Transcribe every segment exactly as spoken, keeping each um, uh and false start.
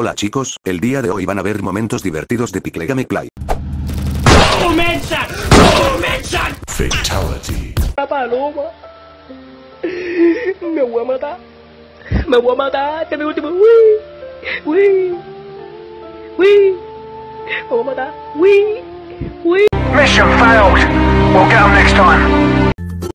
Hola chicos, el día de hoy van a ver momentos divertidos de Piclegameclay. ¡Momentos! ¡Momentos! Fatality. La paloma. Me voy a matar. Me voy a matar. Este es mi último. Uy. Uy. Uy. Me voy a matar. Uy. Uy. Mission failed. We'll get them next time.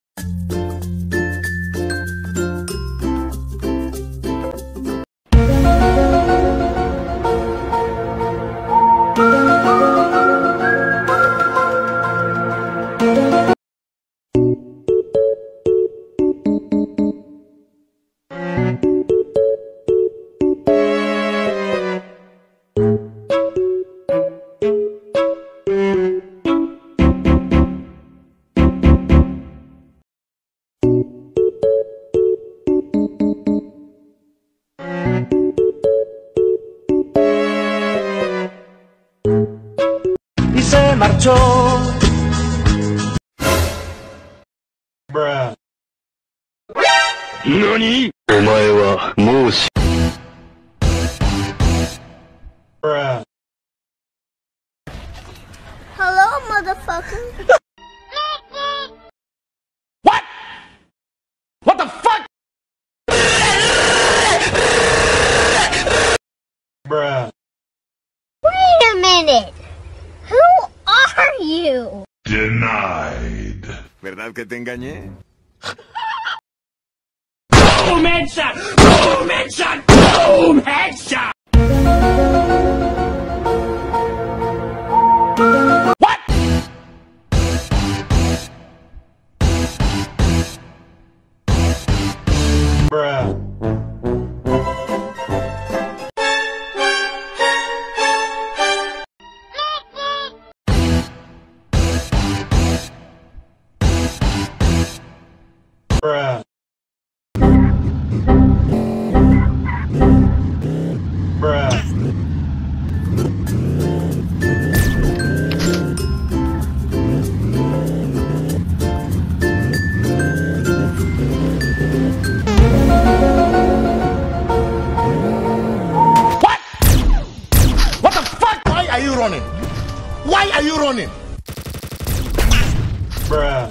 Y se marchó. Bruh. ¿Nani? Omae wa mou shi... Bruh. Hello, motherfucker. What? What the fuck? Bruh. Wait a minute. Who are you? Denied. ¿Verdad que te engañé? Boom headshot! Boom headshot! Boom headshot! What? Bruh. Bruh. Bruh. What? What the fuck? Why are you running? Why are you running? Bruh.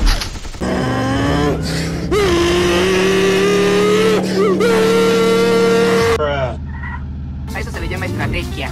Bruh. A eso se le llama estrategia.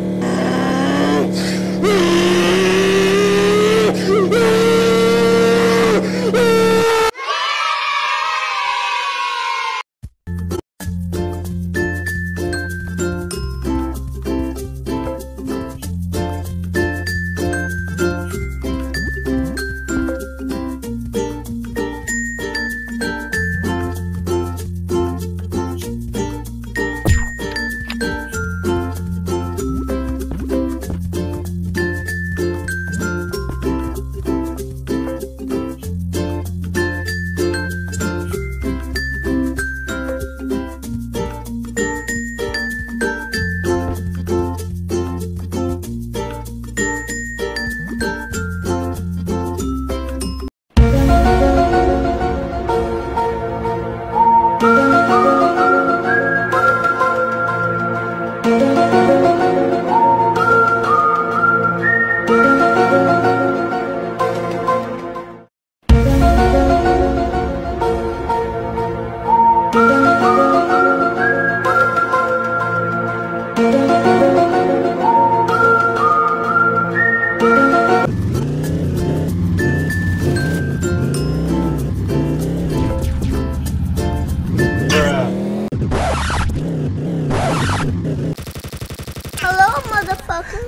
Hello, motherfucker.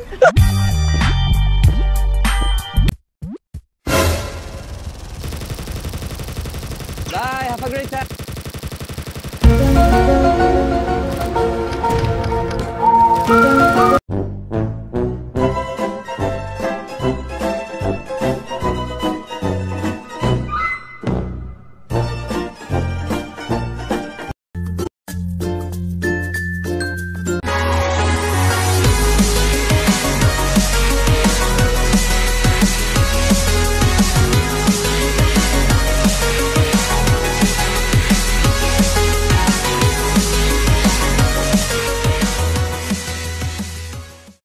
Bye, have a great time.